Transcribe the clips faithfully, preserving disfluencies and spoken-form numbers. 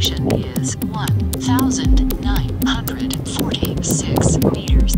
elevation is one thousand nine hundred forty-six meters.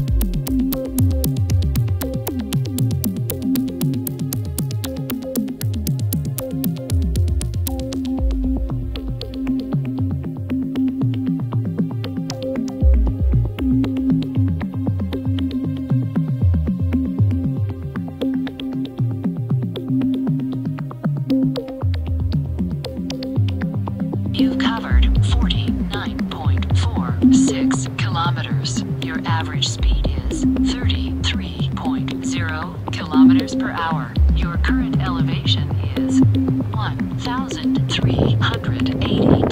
You've covered forty-nine point four six kilometers. Your average speed is thirty-three point zero kilometers per hour. Your current elevation is one thousand three hundred eighty